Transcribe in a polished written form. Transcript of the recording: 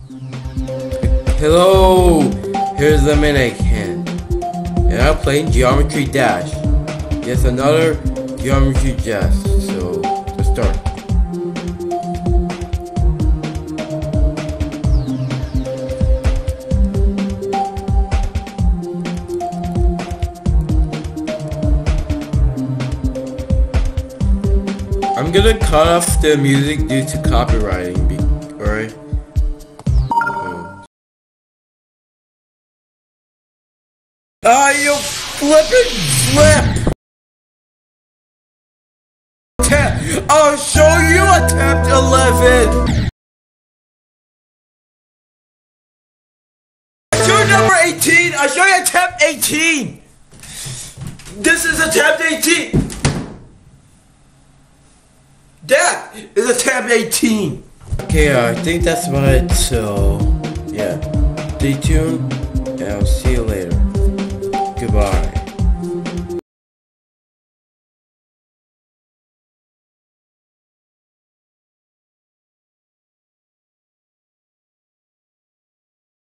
Hello, here's the Mannequin, and I'm playing Geometry Dash. Yes, another Geometry Dash. So let's start. I'm gonna cut off the music due to copywriting. Alright. You flippin' flip! I'll show you attempt 11! I show you number 18! I'll show you attempt 18! This is attempt 18! That is attempt 18! Okay, I think that's about it, so yeah. Stay tuned, and I'll see you later. Goodbye.